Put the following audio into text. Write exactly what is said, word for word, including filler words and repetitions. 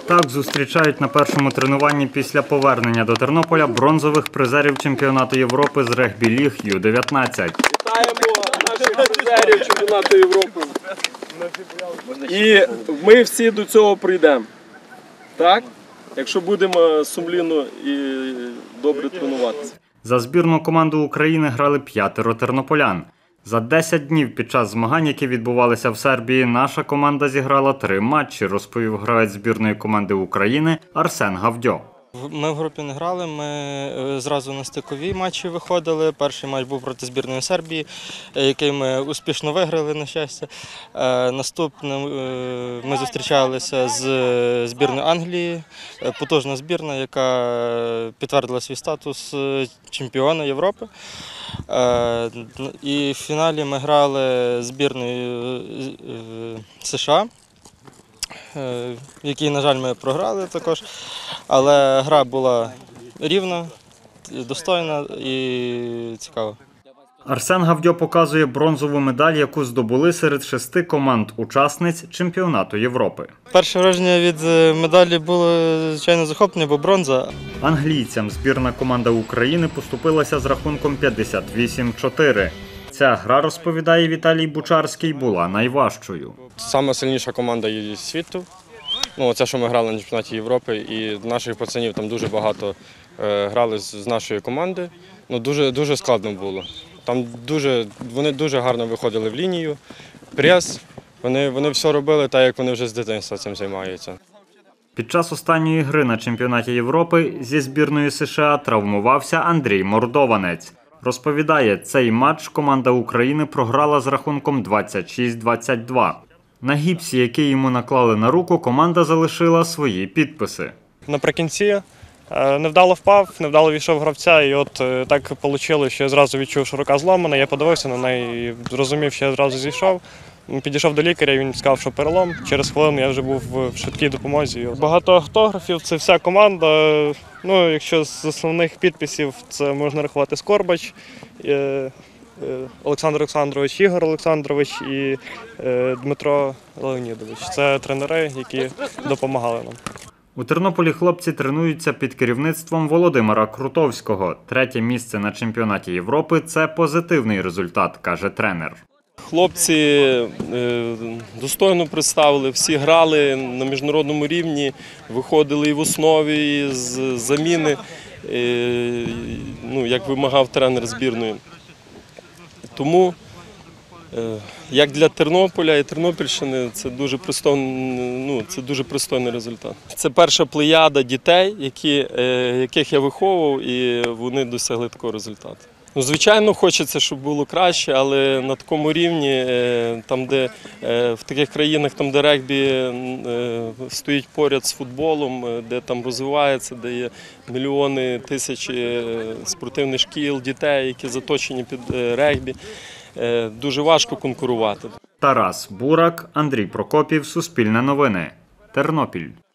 Так зустрічають на першому тренуванні після повернення до Тернополя бронзових призерів чемпіонату Європи з регбі-ліг Ю дев'ятнадцять. Вітаємо наших призерів чемпіонату Європи. І ми всі до цього прийдемо. Так? Якщо будемо сумлінно і добре тренуватися. За збірну команду України грали п'ятеро тернополян. За десять днів під час змагань, які відбувалися в Сербії, наша команда зіграла три матчі, розповів гравець збірної команди України Арсен Гавдьо. Ми в групі не грали, ми зразу на стикові матчі виходили. Перший матч був проти збірної Сербії, який ми успішно виграли, на щастя. Наступним ми зустрічалися з збірною Англії, потужна збірна, яка підтвердила свій статус чемпіона Європи. І в фіналі ми грали з збірною США, в якій, на жаль, ми програли також, але гра була рівна, достойна і цікава. Арсен Гавдьо показує бронзову медаль, яку здобули серед шести команд-учасниць чемпіонату Європи. Перше враження від медалі було, звичайно, захоплення, бо бронза. Англійцям збірна команда України поступилася з рахунком п'ятдесят вісім чотири. Ця гра, розповідає Віталій Бучарський, була найважчою. Саме сильніша команда світу. Ну, це, що ми грали на чемпіонаті Європи, і наших пацанів там дуже багато е, грали з, з нашої команди. Ну, дуже, дуже складно було. Там дуже, вони дуже гарно виходили в лінію, прес. Вони, вони все робили так, як вони вже з дитинства цим займаються. Під час останньої гри на чемпіонаті Європи зі збірною США травмувався Андрій Мордованець. Розповідає, цей матч команда України програла з рахунком двадцять шість двадцять два. На гіпсі, який йому наклали на руку, команда залишила свої підписи. Наприкінці невдало впав, невдало війшов гравця, і от так вийшло, що я зразу відчув, що рука зломана, я подивився на неї і зрозумів, що я зразу зійшов. Підійшов до лікаря, він сказав, що перелом. Через хвилину я вже був в швидкій допомозі. Багато автографів, це вся команда. Ну, якщо з основних підписів, це можна рахувати Скорбач, Олександр Олександрович, Ігор Олександрович і Дмитро Леонідович. Це тренери, які допомагали нам. У Тернополі хлопці тренуються під керівництвом Володимира Крутовського. Третє місце на чемпіонаті Європи – це позитивний результат, каже тренер. Хлопці достойно представили, всі грали на міжнародному рівні, виходили і в основі, і з заміни, ну, як вимагав тренер збірної. Тому, як для Тернополя і Тернопільщини, це дуже пристойний, ну, це дуже пристойний результат. Це перша плеяда дітей, які, яких я виховував, і вони досягли такого результату. Ну, звичайно, хочеться, щоб було краще, але на такому рівні, там, де, в таких країнах, там, де регбі стоїть поряд з футболом, де там розвивається, де є мільйони, тисячі спортивних шкіл, дітей, які заточені під регбі, дуже важко конкурувати. Тарас Бурак, Андрій Прокопів, Суспільне новини, Тернопіль.